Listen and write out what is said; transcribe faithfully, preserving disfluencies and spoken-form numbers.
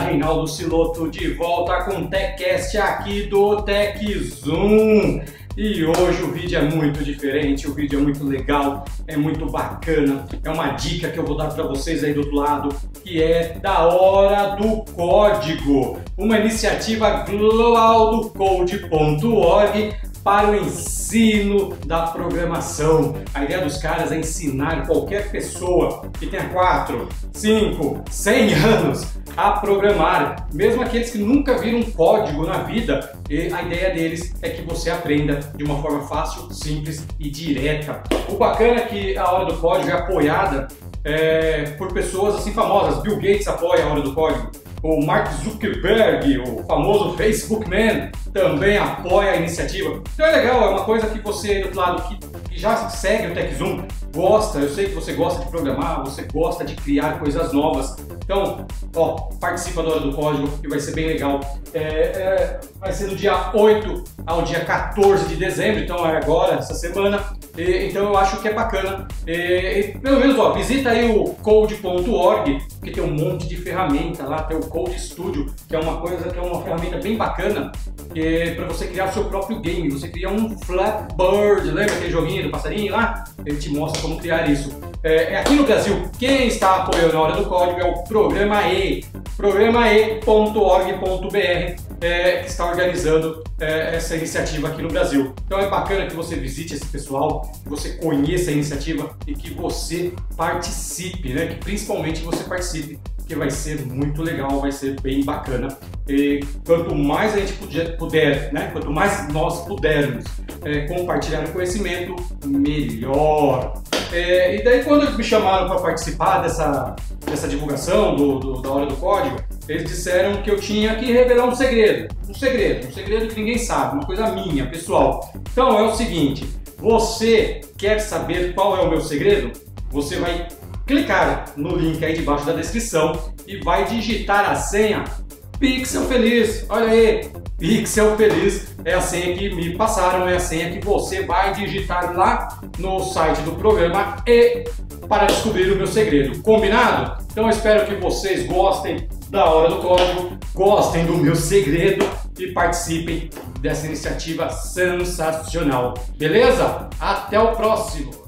Reinaldo Siloto de volta com o TechCast aqui do TechZoom. E hoje o vídeo é muito diferente, o vídeo é muito legal, é muito bacana. É uma dica que eu vou dar para vocês aí do outro lado, que é da Hora do Código, uma iniciativa global do code ponto org para o ensino da programação. A ideia dos caras é ensinar qualquer pessoa que tenha quatro, cinco, cem anos a programar, mesmo aqueles que nunca viram um código na vida. E a ideia deles é que você aprenda de uma forma fácil, simples e direta. O bacana é que a Hora do Código é apoiada é, por pessoas assim famosas. Bill Gates apoia a Hora do Código. O Mark Zuckerberg, o famoso Facebook Man, também apoia a iniciativa. Então é legal, é uma coisa que você do outro lado que, que já segue o TechZoom gosta. Eu sei que você gosta de programar, você gosta de criar coisas novas. Então, ó, participa da Hora do Código que vai ser bem legal. É, é, vai ser do dia oito ao dia quatorze de dezembro, então é agora, essa semana. E, então eu acho que é bacana. E, e, pelo menos, ó, visita aí o code ponto org, que tem um monte de ferramenta lá. Tem o Code Studio, que é uma coisa, que é uma ferramenta bem bacana, é para você criar o seu próprio game. Você cria um Flappy Bird, lembra aquele joguinho do passarinho lá? Ele te mostra como criar isso. É, aqui no Brasil, quem está apoiando a Hora do Código é o Programa E, programa e ponto org ponto br, é, que está organizando é, essa iniciativa aqui no Brasil. Então é bacana que você visite esse pessoal, que você conheça a iniciativa e que você participe, né? Que principalmente você participe, que vai ser muito legal, vai ser bem bacana. E quanto mais a gente puder, puder né? Quanto mais nós pudermos é, compartilhar o conhecimento, melhor. É, e daí quando me chamaram para participar dessa, dessa divulgação do, do, da Hora do Código, eles disseram que eu tinha que revelar um segredo, um segredo, um segredo que ninguém sabe, uma coisa minha, pessoal. Então é o seguinte, você quer saber qual é o meu segredo? Você vai clicar no link aí debaixo da descrição e vai digitar a senha Pixel Feliz. Olha aí, Pixel Feliz é a senha que me passaram, é a senha que você vai digitar lá no site do programa e para descobrir o meu segredo. Combinado? Então eu espero que vocês gostem da Hora do Código, gostem do meu segredo e participem dessa iniciativa sensacional. Beleza? Até o próximo!